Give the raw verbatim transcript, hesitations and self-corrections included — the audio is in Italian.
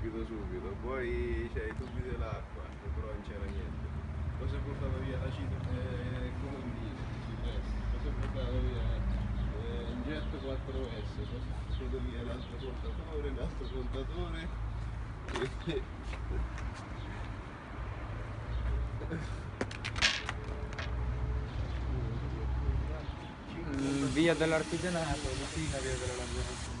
subito subito, poi c'è i tubi dell'acqua, però non c'era niente. Cosa è portato via la cita? Eh, come dire, cosa è portato via? Eh, il jet quattro S, cosa è portato via l'altro contatore, l'altro contatore. Via dell'artigianato, vicino a via dell'artigianato.